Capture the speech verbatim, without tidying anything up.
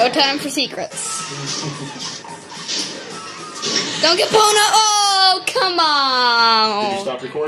No time for secrets. Don't get blown up. Oh, come on. Did you stop recording?